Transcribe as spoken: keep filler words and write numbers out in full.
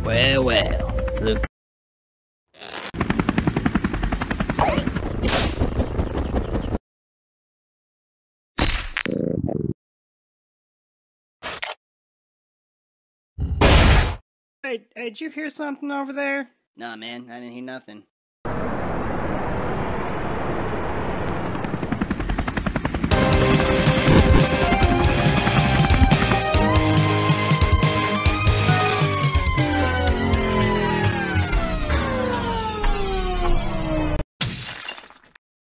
Well, well, look. Hey, hey, did you hear something over there? Nah, man, I didn't hear nothing.